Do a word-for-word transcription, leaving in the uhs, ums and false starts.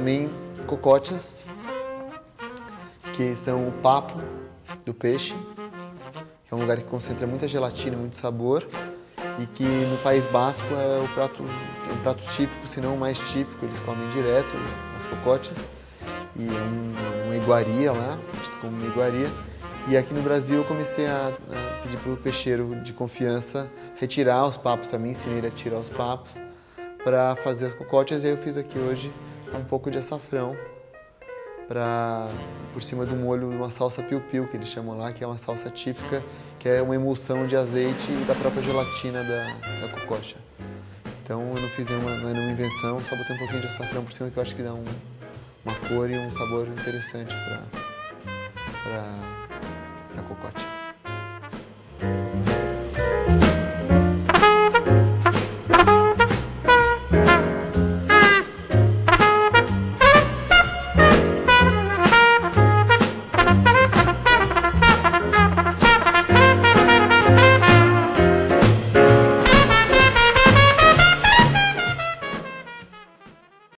também cocotes, que são o papo do peixe, que é um lugar que concentra muita gelatina e muito sabor, e que no País Basco é o prato, é um prato típico, se não o mais típico, eles comem direto as cocotes, e é um, uma iguaria lá, como uma iguaria. E aqui no Brasil eu comecei a, a pedir para o peixeiro de confiança retirar os papos para mim, ensinei ele a tirar os papos para fazer as cocotes, e aí eu fiz aqui hoje um pouco de açafrão pra, por cima do molho, uma salsa piu-piu, que eles chamam lá, que é uma salsa típica, que é uma emulsão de azeite e da própria gelatina da, da cococha. Então eu não fiz nenhuma, não é nenhuma invenção, só botei um pouquinho de açafrão por cima, que eu acho que dá um, uma cor e um sabor interessante para a cocote.